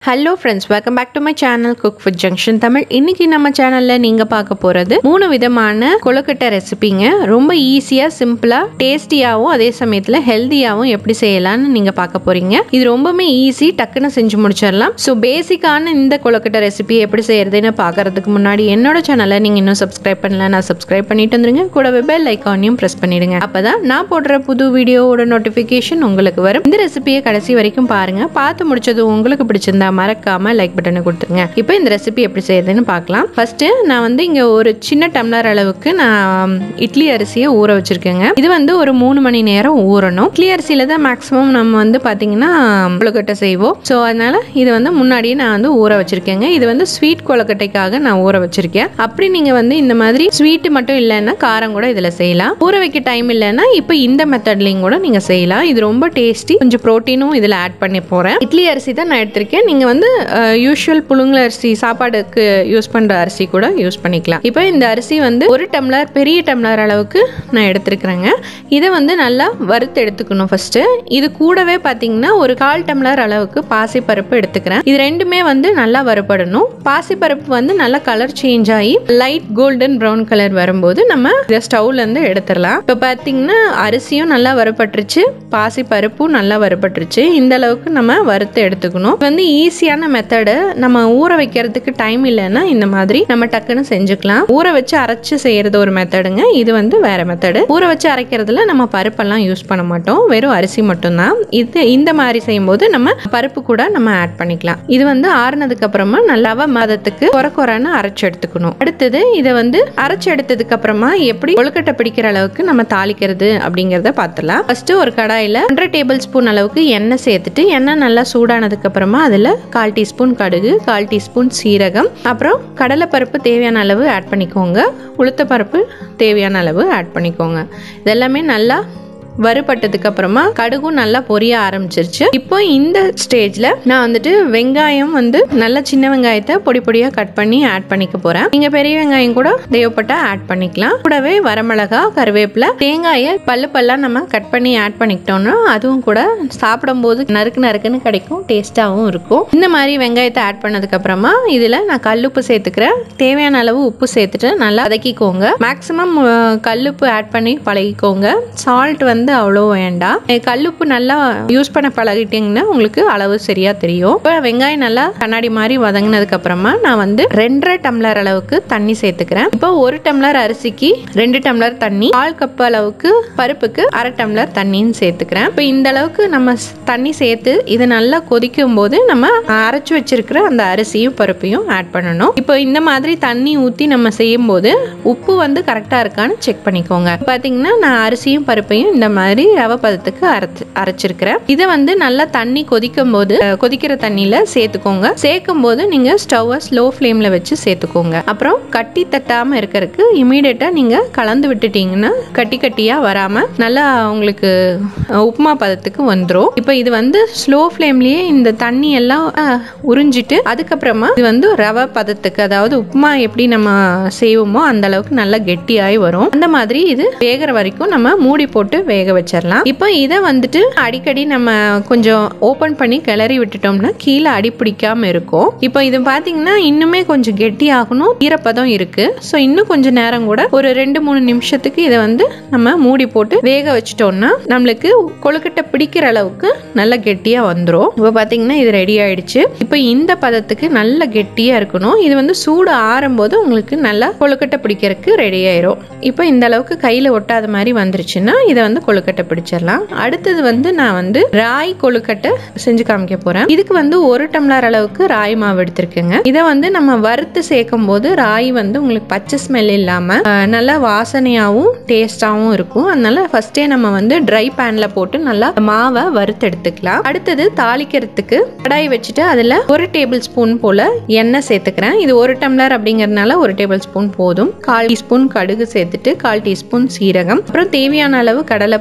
Hello friends, welcome back to my channel Cook Food Junction Tamil. இன்னைக்கு நம்ம சேனல்ல நீங்க பார்க்க போறது மூணு விதமான கொழுக்கட்டை ரெசிபிங்க. ரொம்ப ஈஸியா, சிம்பிளா, டேஸ்டியாவும் அதே சமயத்துல ஹெல்தியாவும் எப்படி செய்யலாம்னு நீங்க பார்க்க போறீங்க. இது ரொம்பவே ஈஸி, டக்குன்னு செஞ்சு முடிச்சிடலாம். சோ பேசிக்கான இந்த கொழுக்கட்டை ரெசிபி எப்படி செய்யறதுன்னு பார்க்கிறதுக்கு முன்னாடி என்னோட சேனலை நீங்க இன்னும் சப்ஸ்கிரைப் பண்ணலனா சப்ஸ்கிரைப் பண்ணிட்டு வந்துருங்க. கூடவே பெல் ஐகானையும் பிரஸ் பண்ணிடுங்க. அப்பதான் நான் போடுற புது வீடியோவோட நோட்டிபிகேஷன் உங்களுக்கு வரும். இந்த ரெசிபியை கடைசி வரைக்கும் பாருங்க. பார்த்து முடிச்சது உங்களுக்கு பிடிச்சிருந்தா மறக்காம லைக் பட்டனை கொடுத்துருங்க. இப்போ இந்த ரெசிபி எப்படி செய்யறதுன்னு பார்க்கலாம். ஃபர்ஸ்ட் நான் வந்து இங்க ஒரு சின்ன டம்ளர் அளவுக்கு நான் இட்லி அரிசியை ஊற வச்சிருக்கேங்க. இது வந்து ஒரு 3 மணி நேரம் ஊறணும். இட்லி அரிசியில தான் மேக்ஸிமம் நம்ம வந்து பாத்தீங்கன்னா கொழுக்கட்டை செய்வோம். ஸோ அதனால இது வந்து முன்னாடியே நான் வந்து ஊற வச்சிருக்கேங்க. இது வந்து ஸ்வீட் கொழுக்கட்டைக்காக நான் ஊற வச்சிருக்கேன். அப்படி நீங்க வந்து இந்த மாதிரி ஸ்வீட் மட்டும் இல்லைன்னா காரம் கூட இதுல செய்யலாம். ஊற வைக்க டைம் இல்லைன்னா இப்போ இந்த மெத்தட்லையும் கூட நீங்க செய்யலாம். இது ரொம்ப டேஸ்டி, கொஞ்சம் ப்ரோட்டீனும் இதுல ஆட் பண்ணி போறேன். இட்லி அரிசி தான் நான் எடுத்திருக்கேன். நீங்க வந்து யூஷுவல் புழுங்கல் அரிசி, சாப்பாடுக்கு யூஸ் பண்ற அரிசி கூட யூஸ் பண்ணிக்கலாம். இப்போ இந்த அரிசி வந்து ஒரு டம்ளர், பெரிய டம்ளர் அளவுக்கு நான் எடுத்துருக்கிறேங்க. இதை வந்து நல்லா வறுத்து எடுத்துக்கணும் ஃபர்ஸ்ட். இது கூடவே பார்த்தீங்கன்னா ஒரு 1/4 டம்ளர் அளவுக்கு பாசிப்பருப்பு எடுத்துக்கிறேன். இது ரெண்டுமே வந்து நல்லா வறுபடணும். பாசிப்பருப்பு வந்து நல்லா கலர் சேஞ்ச் ஆகி லைட் கோல்டன் ப்ரௌன் கலர் வரும்போது நம்ம இதை ஸ்டவ்ல இருந்து எடுத்துடலாம். இப்போ பார்த்தீங்கன்னா அரிசியும் நல்லா வறுபட்டுருச்சு, பாசிப்பருப்பும் நல்லா வறுபட்டுருச்சு. இந்த அளவுக்கு நம்ம வறுத்து எடுத்துக்கணும். வந்து ஈஸியான மெத்தடு. நம்ம ஊற வைக்கிறதுக்கு டைம் இல்லைன்னா இந்த மாதிரி நம்ம டக்குன்னு செஞ்சுக்கலாம். ஊற வச்சு அரைச்சு செய்யறது ஒரு மெத்தடுங்க. இது வந்து வேற மெத்தடு. ஊற வச்சு அரைக்கிறதுல நம்ம பருப்பெல்லாம் யூஸ் பண்ண மாட்டோம், வெறும் அரிசி மட்டும்தான். இது இந்த மாதிரி செய்யும்போது நம்ம பருப்பு கூட நம்ம ஆட் பண்ணிக்கலாம். இது வந்து ஆறுனதுக்கு அப்புறமா நல்லா மதத்துக்கு கொரன்னு அரைச்சு எடுத்துக்கணும். அடுத்தது இதை வந்து அரைச்சு எடுத்ததுக்கு அப்புறமா எப்படி கொழுக்கட்டை பிடிக்கிற அளவுக்கு நம்ம தாளிக்கிறது அப்படிங்கறத பார்த்துலாம். ஃபர்ஸ்ட் ஒரு கடாயில 1/2 டேபிள் ஸ்பூன் அளவுக்கு எண்ணெய் சேர்த்துட்டு, எண்ணெய் நல்லா சூடானதுக்கு அப்புறமா அதுல 1/4 டீஸ்பூன் கடுகு, 1/4 டீஸ்பூன் சீரகம், அப்புறம் கடலைப்பருப்பு தேவையான அளவு ஆட் பண்ணிக்கோங்க. உளுத்தப்பருப்பு தேவையான அளவு ஆட் பண்ணிக்கோங்க. இதெல்லாமே நல்லா வறுபட்டதுக்கு அப்புறமா கடுகும் நல்லா பொரிய ஆரம்பிச்சிருச்சு. இப்போ இந்த ஸ்டேஜ்ல நான் வந்துட்டு வெங்காயம் வந்து நல்ல சின்ன வெங்காயத்தை பொடி பொடியா கட் பண்ணி ஆட் பண்ணிக்க போறேன். நீங்க பெரிய வெங்காயம் கூட தேவைப்பட்டா ஆட் பண்ணிக்கலாம். கூடவே வரமிளகா, கருவேப்பிலை, தேங்காயை பல்லா நம்ம கட் பண்ணி ஆட் பண்ணிக்கிட்டோம்னா அதுவும் கூட சாப்பிடும் போது நறுக்குன்னு கிடைக்கும், டேஸ்டாவும் இருக்கும். இந்த மாதிரி வெங்காயத்தை ஆட் பண்ணதுக்கு அப்புறமா இதுல நான் கல்லுப்பு சேர்த்துக்கிறேன். தேவையான அளவு உப்பு சேர்த்துட்டு நல்லா வதக்கிக்கோங்க. மேக்சிமம் கல்லுப்பு ஆட் பண்ணி பழகிக்கோங்க. சால்ட் வந்து அவ்வளோ வேண்டாம். கல்லுப்பு நல்லா யூஸ் பண்ண பழகிட்டீங்கன்னா உங்களுக்கு அளவு சரியா தெரியும். இப்போ வெங்காயம் நல்லா கண்ணாடி மாதிரி வதங்கினதுக்கு அப்புறமா நான் வந்து 2.5 டம்ளர் அளவுக்கு தண்ணி சேர்த்துக்கிறேன். இப்போ 1 டம்ளர் அரிசிக்கு 2 டம்ளர் தண்ணி, 1/4 கப் அளவுக்கு பருப்புக்கு 1/2 டம்ளர் தண்ணின்னு சேர்த்துக்கிறேன். இப்போ இந்த அளவுக்கு நம்ம தண்ணி சேர்த்து இது நல்லா கொதிக்கும் போது நம்ம அரைச்சு வச்சிருக்கிற அந்த அரிசியும் பருப்பையும் ஆட் பண்ணணும். இப்போ இந்த மாதிரி தண்ணி ஊற்றி நம்ம செய்யும் போது உப்பு வந்து கரெக்டா இருக்கான்னு செக் பண்ணிக்கோங்க. பாத்தீங்கன்னா நான் அரிசியும் பருப்பையும் இந்த மாதிரி ரவை பதத்துக்கு அரைச்சிருக்கிறேன். இதை வந்து நல்லா தண்ணி கொதிக்கும் போது கொதிக்கிற தண்ணியில சேர்த்துக்கோங்க. சேர்க்கும் போது நீங்க ஸ்டவ்வை ஸ்லோ ஃப்ளேம்ல வச்சு சேர்த்துக்கோங்க. அப்புறம் கட்டி தட்டாம இருக்கிறதுக்கு இமீடியட்டா நீங்க கலந்து விட்டுட்டீங்கன்னா கட்டியா வராம நல்லா உங்களுக்கு உப்புமா பதத்துக்கு வந்துடும். இப்போ இது வந்து ஸ்லோ ஃப்ளேம்லயே இந்த தண்ணி எல்லாம் உறிஞ்சிட்டு அதுக்கப்புறமா இது வந்து ரவை பதத்துக்கு, அதாவது உப்புமா எப்படி நம்ம செய்வோமோ அந்த அளவுக்கு நல்லா கெட்டியாகி வரும். அந்த மாதிரி இது வேகிற வரைக்கும் நம்ம மூடி போட்டு வேக வச்சிடலாம். இப்போ இதை வந்துட்டு அடிக்கடி நம்ம கொஞ்சம் ஓபன் பண்ணி கிளறி விட்டுட்டோம்னா கீழே அடி பிடிக்காம இருக்கும். இப்போ இது பாத்தீங்கன்னா இன்னுமே கொஞ்சம் கெட்டி ஆகணும், ஈரப்பதம் இருக்கு. ஸோ இன்னும் கொஞ்சம் நேரம் கூட ஒரு 2-3 நிமிஷத்துக்கு இதை வந்து நம்ம மூடி போட்டு வேக வச்சிட்டோம்னா நம்மளுக்கு கொழுக்கட்டை பிடிக்கிற அளவுக்கு நல்லா கெட்டியா வந்துடும். இப்போ பாத்தீங்கன்னா இது ரெடி ஆயிடுச்சு. இப்போ இந்த பதத்துக்கு நல்லா கெட்டியா இருக்கணும். இது வந்து சூடு ஆறும் போது உங்களுக்கு நல்லா கொழுக்கட்டை பிடிக்கிறதுக்கு ரெடி ஆயிரும். இப்போ இந்த அளவுக்கு கையில ஒட்டாத மாதிரி வந்துருச்சுன்னா இதை வந்து கொழுக்கட்டை பிடிச்சிடலாம். அடுத்தது வந்து நான் வந்து ராய் கொழுக்கட்டை செஞ்சு காமிக்க போறேன். இதுக்கு வந்து 1 டம்ளர் அளவுக்கு ராய் மாவு எடுத்திருக்கேங்க. இதை வந்து நம்ம வறுத்து சேர்க்கும் போது ராய் வந்து உங்களுக்கு பச்சை ஸ்மெல் இல்லாம நல்லா வாசனையாவும் டேஸ்டாவும் இருக்கும். அதனால ஃபர்ஸ்டே நம்ம வந்து ட்ரை பேன்ல போட்டு நல்லா மாவை வறுத்து எடுத்துக்கலாம். அடுத்தது தாளிக்கிறதுக்கு கடாய் வச்சுட்டு அதுல 1 டேபிள் ஸ்பூன் போல எண்ணெய் சேர்த்துக்கிறேன். இது 1 டம்ளர் அப்படிங்கறதுனால 1 டேபிள் ஸ்பூன் போதும். 1/4 டீஸ்பூன் கடுகு சேர்த்துட்டு 1/4 டீஸ்பூன் சீரகம், அப்புறம் தேவையான அளவு கடலை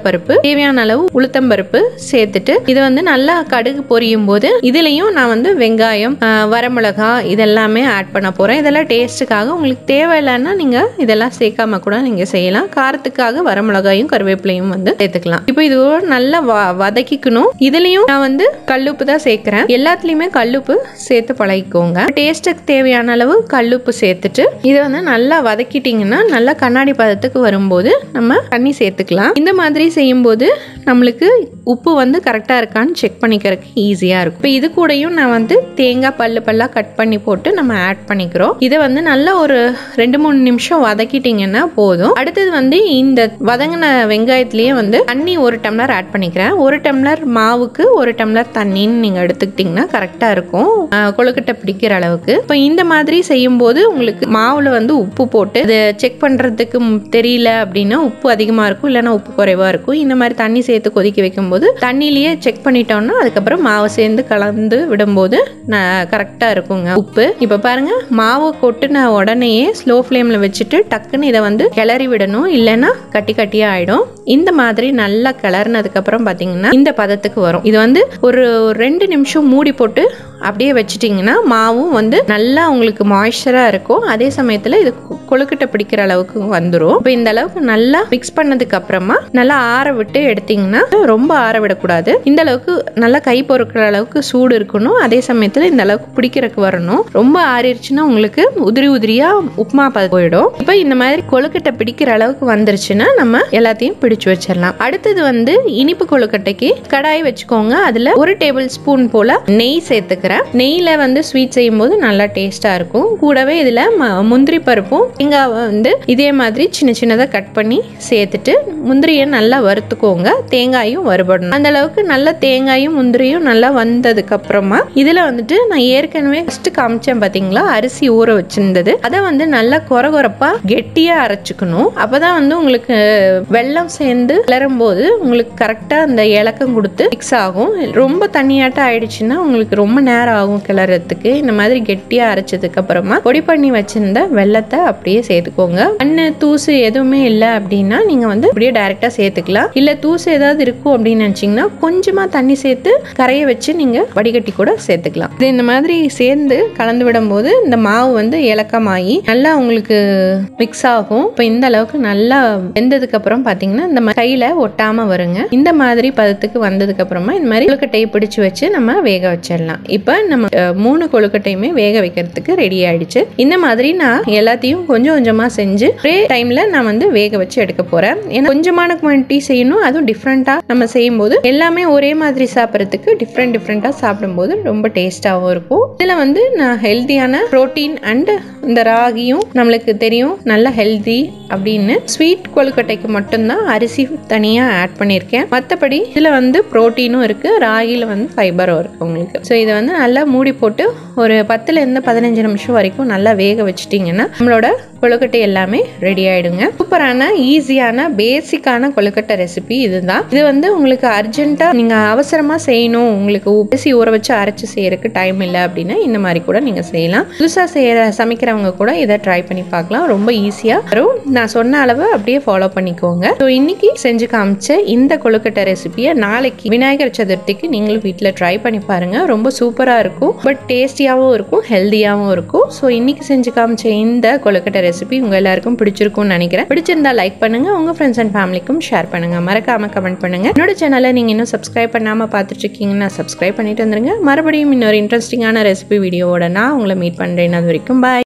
கடலைப்பருப்பு, தேவையான அளவு உளுத்தம் பருப்பு சேர்த்துட்டு இது வந்து நல்லா கடுகு பொரியும் போது இதுலயும் நான் வந்து வெங்காயம், வரமிளகாய் இதெல்லாமே ஆட் பண்ண போறேன். இதெல்லாம் டேஸ்ட்டுக்காக. உங்களுக்கு தேவையில்லைன்னா நீங்க இதெல்லாம் சேர்க்காம கூட நீங்க செய்யலாம். காரத்துக்காக வரமிளகாயும் கருவேப்பிலையும் வந்து சேர்த்துக்கலாம். இப்போ இது நல்லா வதக்கிக்கணும். இதுலயும் நான் வந்து கல்லுப்பு தான் சேர்க்கிறேன். எல்லாத்துலயுமே கல்லுப்பு சேர்த்து பழகிக்கோங்க. டேஸ்ட்டுக்கு தேவையான அளவு கல்லுப்பு சேர்த்துட்டு இதை வந்து நல்லா வதக்கிட்டீங்கன்னா நல்லா கண்ணாடி பதத்துக்கு வரும்போது நம்ம தண்ணி சேர்த்துக்கலாம். இந்த மாதிரி செய்யும்போது நம்மளுக்கு உப்பு வந்து கரெக்டாக இருக்கான்னு செக் பண்ணிக்கிறதுக்கு ஈஸியாக இருக்கும். இப்போ இது கூடயும் நான் வந்து தேங்காய் பல்லா கட் பண்ணி போட்டு நம்ம ஆட் பண்ணிக்கிறோம். இதை வந்து நல்லா ஒரு 2-3 நிமிஷம் வதக்கிட்டீங்கன்னா போதும். அடுத்தது வந்து இந்த வதங்கின வெங்காயத்திலேயே வந்து தண்ணி 1 டம்ளர் ஆட் பண்ணிக்கிறேன். 1 டம்ளர் மாவுக்கு 1 டம்ளர் தண்ணின்னு நீங்க எடுத்துக்கிட்டீங்கன்னா கரெக்டா இருக்கும் கொழுக்கட்டை பிடிக்கிற அளவுக்கு. இப்போ இந்த மாதிரி செய்யும் போது உங்களுக்கு மாவுல வந்து உப்பு போட்டு இதை செக் பண்றதுக்கு தெரியல அப்படின்னா உப்பு அதிகமா இருக்கும், இல்லைன்னா உப்பு குறைவா இருக்கும். இந்த மாதிரி தண்ணி சேர்த்து கொதிக்க வைக்கும் போது தண்ணியிலேயே செக் பண்ணிட்டோம்னா அதுக்கப்புறம் மாவு சேர்ந்து கலந்து விடும்போது கரெக்டா இருக்குங்க உப்பு. இப்ப பாருங்க மாவு கொட்டுன உடனேயே ஸ்லோ ஃப்ளேம்ல வச்சுட்டு டக்குன்னு இதை வந்து கிளறி விடணும், இல்லைன்னா கட்டி கட்டியா ஆயிடும். இந்த மாதிரி நல்லா கிளறினதுக்கு அப்புறம் பாத்தீங்கன்னா இந்த பதத்துக்கு வரும். இது வந்து ஒரு 2 நிமிஷம் மூடி போட்டு அப்படியே வச்சிட்டிங்கன்னா மாவும் வந்து நல்லா உங்களுக்கு மாய்ஸ்சரா இருக்கும். அதே சமயத்துல இது கொழுக்கட்டை பிடிக்கிற அளவுக்கு வந்துடும். இப்போ இந்த அளவுக்கு நல்லா மிக்ஸ் பண்ணதுக்கு அப்புறமா நல்லா ஆற விட்டு எடுத்தீங்கன்னா, ரொம்ப ஆற விடக்கூடாது. இந்த அளவுக்கு நல்லா கை பொறுக்கிற அளவுக்கு சூடு இருக்கணும். அதே சமயத்துல இந்த அளவுக்கு பிடிக்கிறதுக்கு வரணும். ரொம்ப ஆறிடுச்சுன்னா உங்களுக்கு உதிரி உதிரியா உப்புமா போயிடும். இப்போ இந்த மாதிரி கொழுக்கட்டை பிடிக்கிற அளவுக்கு வந்துருச்சுன்னா நம்ம எல்லாத்தையும் பிடிச்சு வச்சிடலாம். அடுத்தது வந்து இனிப்பு கொழுக்கட்டைக்கு கடாய் வச்சுக்கோங்க. அதுல 1 டேபிள் ஸ்பூன் போல நெய் சேர்த்துக்கிறேன். நெய்ல வந்து ஸ்வீட் செய்யும் போது நல்லா டேஸ்டா இருக்கும். கூடவே இதுல முந்திரி பருப்பும் தேங்காய் வந்து இதே மாதிரி சின்ன சின்னதா கட் பண்ணி சேர்த்துட்டு முந்திரியை நல்லா வறுத்துக்கோங்க. தேங்காயும் வறுபடணும். அந்த அளவுக்கு நல்லா தேங்காயும் முந்திரியும் நல்லா வந்ததுக்கு அப்புறமா இதுல வந்துட்டு நான் ஏற்கனவே ஃபர்ஸ்ட் காமிச்சேன் பாத்தீங்களா, அரிசி ஊற வச்சிருந்தது. அதை வந்து நல்லா கொரகொரப்பா கெட்டியா அரைச்சுக்கணும். அப்பதான் வந்து உங்களுக்கு வெல்லம் சேர்ந்து கிளறும் போது உங்களுக்கு கரெக்டா அந்த இலக்கம் கொடுத்து மிக்ஸ் ஆகும். ரொம்ப தண்ணியாட்டம் ஆயிடுச்சுன்னா உங்களுக்கு ரொம்ப நேரம் ஆகும் கிளறதுக்கு. இந்த மாதிரி கெட்டியா அரைச்சதுக்கு அப்புறமா பொடி பண்ணி வச்சிருந்த வெல்லத்தை அப்படியே சேர்த்துக்கோங்க. அண்ணு தூசு எதுவுமே இல்லை அப்படின்னா நீங்க வந்து அப்படியே டைரக்டா சேர்த்துக்கலாம். இல்ல தூசு ஏதாவது இருக்கும் அப்படின்னு நினைச்சீங்கன்னா கொஞ்சமா தண்ணி சேர்த்து கரைய வச்சு நீங்க வடிகட்டி கூட சேர்த்துக்கலாம். இது இந்த மாதிரி சேர்ந்து கலந்து விடும் போது இந்த மாவு வந்து இலக்கமாகி நல்லா உங்களுக்கு மிக்ஸ் ஆகும். இப்போ இந்த அளவுக்கு நல்லா வெந்ததுக்கு அப்புறம் பாத்தீங்கன்னா இந்த கையில ஒட்டாம வருங்க. இந்த மாதிரி பதத்துக்கு வந்ததுக்கு அப்புறமா இந்த மாதிரி கொழுக்கட்டையை பிடிச்சு வச்சு நம்ம வேக வச்சிடலாம். இப்போ நம்ம 3 கொழுக்கட்டையுமே வேக வைக்கிறதுக்கு ரெடி ஆயிடுச்சு. இந்த மாதிரி நான் எல்லாத்தையும் கொஞ்சம் கொஞ்சமா செஞ்சு ஒரே டைம்ல நான் வந்து வேக வச்சு எடுக்க போறேன். ஏன்னா கொஞ்சமான குவான்டிட்டி செய்யணும். அதுவும் டிஃப்ரெண்டா நம்ம செய்யும் போது எல்லாமே ஒரே மாதிரி சாப்பிட்றதுக்கு டிஃப்ரெண்டா சாப்பிடும்போது ரொம்ப டேஸ்டாவும் இருக்கும். இதுல வந்து நான் ஹெல்தியான புரோட்டீன் அண்ட் இந்த ராகியும் நம்மளுக்கு தெரியும் நல்ல ஹெல்தி அப்படின்னு. ஸ்வீட் கொழுக்கட்டைக்கு மட்டும்தான் அரிசி தனியா ஆட் பண்ணியிருக்கேன். மற்றபடி இதுல வந்து புரோட்டீனும் இருக்கு, ராகில வந்து ஃபைபரும் இருக்கு உங்களுக்கு. ஸோ இதை வந்து நல்லா மூடி போட்டு ஒரு 10-15 நிமிஷம் வரைக்கும் நல்லா வேக வச்சுட்டீங்கன்னா நம்மளோட கொழுக்கட்டை எல்லாமே ரெடி ஆயிடுங்க. சூப்பரான ஈஸியான பேசிக்கான கொழுக்கட்டை ரெசிபி இதுதான். இது வந்து உங்களுக்கு அர்ஜென்ட்டா நீங்க அவசரமா செய்யணும், உங்களுக்கு அரிசி ஊற வச்சு அரைச்சு செய்யறதுக்கு டைம் இல்லை அப்படின்னா இந்த மாதிரி கூட நீங்க செய்யலாம். புதுசா சமைக்கிறவங்க கூட இதை ட்ரை பண்ணி பார்க்கலாம். ரொம்ப ஈஸியா வரும். நான் சொன்ன அளவு அப்படியே ஃபாலோ பண்ணிக்கோங்க. ஸோ இன்னைக்கு செஞ்சு காமிச்ச இந்த கொழுக்கட்டை ரெசிபியை நாளைக்கு விநாயகர் சதுர்த்திக்கு நீங்களும் வீட்டில் ட்ரை பண்ணி பாருங்க. ரொம்ப சூப்பரா இருக்கும். பட் டேஸ்டியாவும் இருக்கும், ஹெல்தியாவும் இருக்கும். ஸோ இன்னைக்கு செஞ்சு காமிச்ச இந்த கொழுக்கட்டை ரெசிபி உங்க எல்லாருக்கும் பிடிச்சிருக்கும்னு நினைக்கிறேன். பிடிச்சிருந்தா லைக் பண்ணுங்க, உங்க ஃப்ரெண்ட்ஸ் அண்ட் ஃபேமிலிக்கும் ஷேர் பண்ணுங்க, மறக்காம கமெண்ட் பண்ணுங்க. என்னோட சேனலை நீங்க இன்னும் சப்ஸ்கிரைப் பண்ணாம பார்த்துட்டு இருக்கீங்கன்னா சப்ஸ்கிரைப் பண்ணிட்டு வந்துருங்க. மறுபடியும் இன்னொரு இன்ட்ரெஸ்டிங்கான ரெசிபி வீடியோவோட நான் உங்களை மீட் பண்றேன். அது வரைக்கும் பாய்.